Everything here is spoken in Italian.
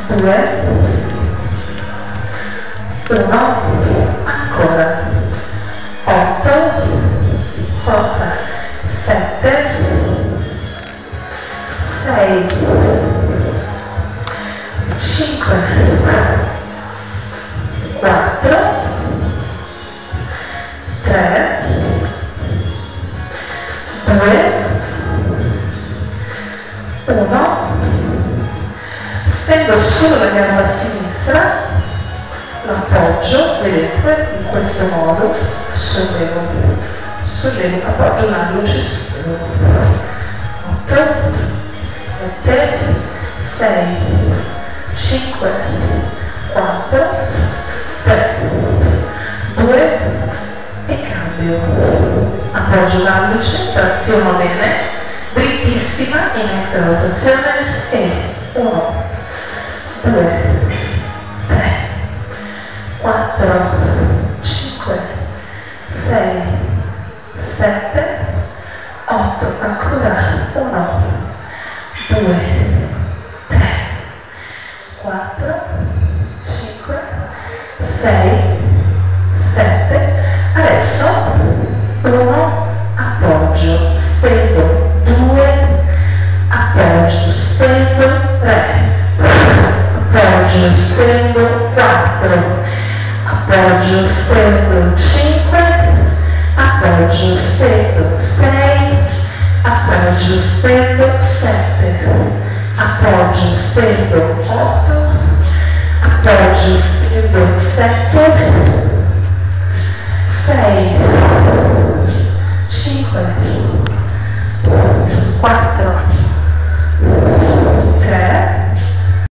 2, 1, ancora, 8, forza, 7, 6, 5, 4, 3, 2, 1, stendo solo la gamba sinistra, l'appoggio, vedete, in questo modo, sollevo, appoggio una luce, sollevo, 8, 7, 6, 5, 4, 3, 2 e cambio, appoggio l'alluce, traziono bene, drittissima, inizia la rotazione e 1, 2, 3, 4, 5, 6, 7, 8, ancora 1, 2, 3, 4, 5, 6, 7, adesso 1, appoggio, stendo, 2, appoggio, stendo, 3, appoggio, stendo, 4, appoggio, stendo, 5, appoggio, stendo, 6, appoggio, stendo, 7, appoggio, stendo, 8, appoggio, stendo, 7, 6, 5, 4,